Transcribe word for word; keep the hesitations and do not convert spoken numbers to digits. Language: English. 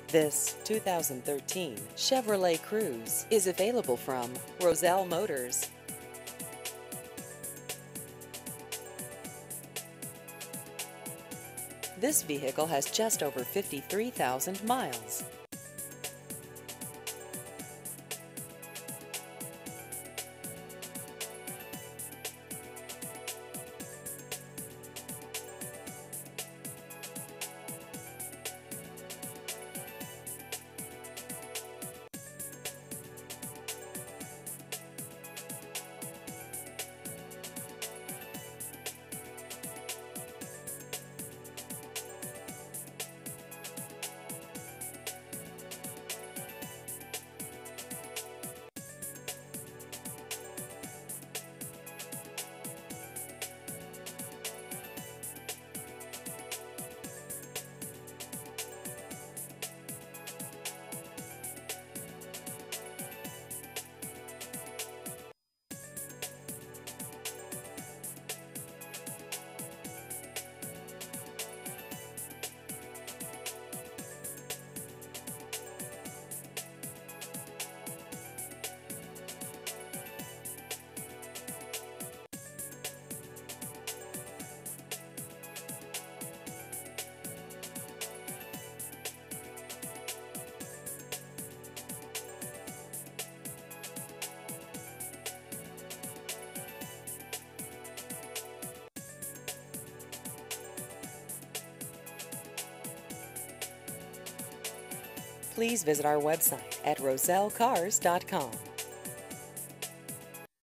This two thousand thirteen Chevrolet Cruze is available from Roselle Motors. This vehicle has just over fifty-three thousand miles. Please visit our website at roselle cars dot com.